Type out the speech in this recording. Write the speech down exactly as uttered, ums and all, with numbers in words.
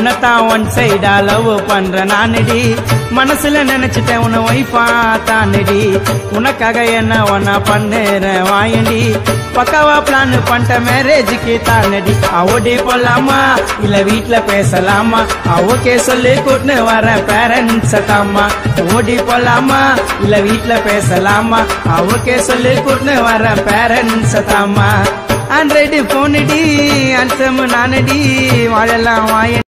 உன்னத்தான் one சைடா love பண்ற நானடி மனசுல நினைச்சிட்டேன் உன்னை ஒய்ஃபா தானடி உனக்காக என்ன ஒன்னா பண்ணுறேன் வாயண்டி பக்காவா பிளான் பண்ணிட்ட மேரேஜுக்கு தானடி ஓடி போலாமா இல்ல வீட்டுல பேசலாமா ஓகே சொல்லி கூட்டுன்னு வர பேரண்ட்ஸ் தாமா ஓடி போலாமா இல்ல வீட்டுல பேசலாமா ஓகே சொல்லி கூட்டுன்னு வர பேரண்ட்ஸ் தாமா ஆண்ட்ராய்டு போனடி அன்சம் நானடி வாழலாம் வாய